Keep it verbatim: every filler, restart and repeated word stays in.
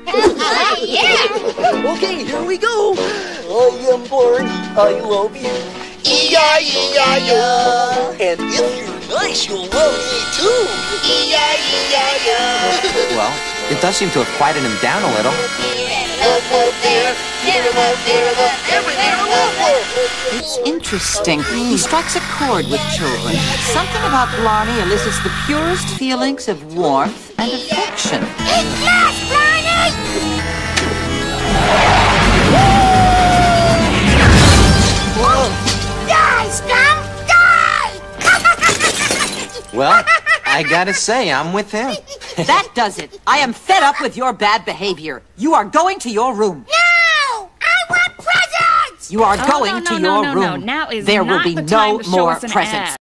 Yeah. Okay, here we go. I am born. I love you. E I E I O. And if you're nice, you'll love me too. E I E I O. Well, it does seem to have quieted him down a little. It's interesting. He strikes a chord with children. Something about Blarney elicits the purest feelings of warmth and affection. It's lost, Blarney! Die, scum! Die! Well, I gotta say, I'm with him. That does it. I am fed up with your bad behavior. You are going to your room. No! I want presents! You are Oh, going no, no, to no, your no, room. no. Now is there not will be the time no to show more us an presents. ad.